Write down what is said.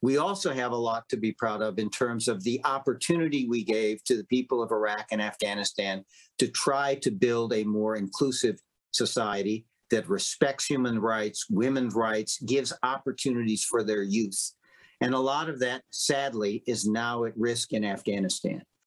We also have a lot to be proud of in terms of the opportunity we gave to the people of Iraq and Afghanistan to try to build a more inclusive society that respects human rights, women's rights, gives opportunities for their youth. And a lot of that, sadly, is now at risk in Afghanistan.